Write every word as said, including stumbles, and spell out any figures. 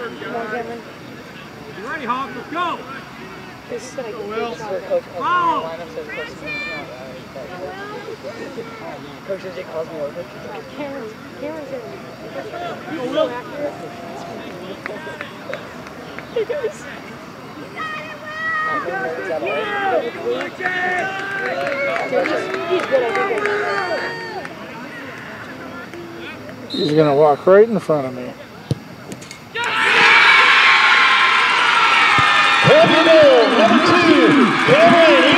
You ready, Hawk? Let's go! This is like a Will. Wow! Coach J calls me over. Cameron's, Cameron's in. Go, Will. He goes. He's good, I think. He's going to walk right in front of me. Number two, Cameron